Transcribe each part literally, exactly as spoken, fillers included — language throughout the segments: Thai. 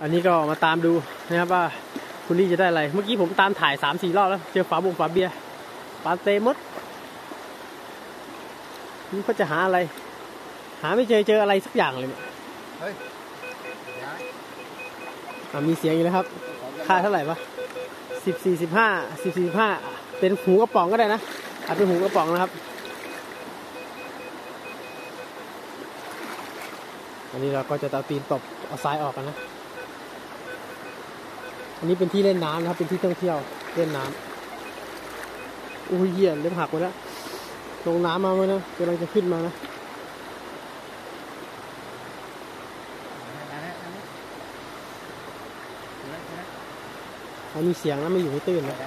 อันนี้ก็มาตามดูนะครับว่าคุณลี่จะได้อะไรเมื่อกี้ผมตามถ่ายสามสี่รอบแล้วเจอฝาบงฝาเบียร์ปาเต้มดนี่เขาจะหาอะไรหาไม่เจอเจออะไรสักอย่างเลยเนี่ยเฮ้ยมีเสียงอยู่แล้วครับค่าเท่าไหร่ปะสิบสี่สิบห้าสิบสี่สิบห้าเป็นหูกระป๋องก็ได้นะอาจเป็นหูกระป๋องนะครับอันนี้เราก็จะเอาตีนตบเอาทรายออกกันนะอันนี้เป็นที่เล่นน้ำนะครับเป็นที่ท่องเที่ยวเล่นน้ำอุ้ยเหี้ยเริ่มหักไปแล้วลงน้ำมาไหมนะกำลังจะขึ้นมานะมันมีเสียงนะไม่อยู่ให้ตื่นนะ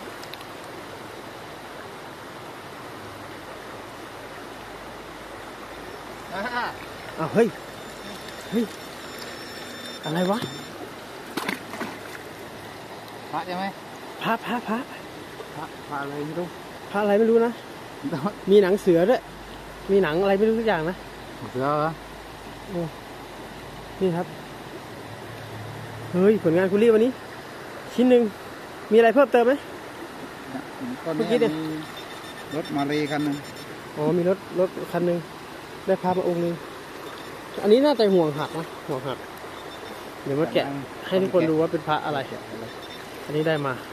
อ้าวเฮ้ยเฮ้ยอะไรวะพระใช่ไหมพระพระพระพระพระอะไรไม่รู้พระอะไรไม่รู้นะมีหนังเสือด้วยมีหนังอะไรไม่รู้ทุกอย่างนะเสือเหรอโอ้นี่ครับเฮ้ยผลงานคุณรีวันนี้ชิ้นหนึ่งมีอะไรเพิ่มเติมไหมเมื่อกี้เนี่ยรถมารีคันนึงอ๋อมีรถรถคันหนึ่งได้พามาองค์นึงอันนี้น่าจะห่วงหักนะห่วงหักเดี๋ยวมาแกะให้ทุกคนดูว่าเป็นพระอะไรอันนี้ได้มา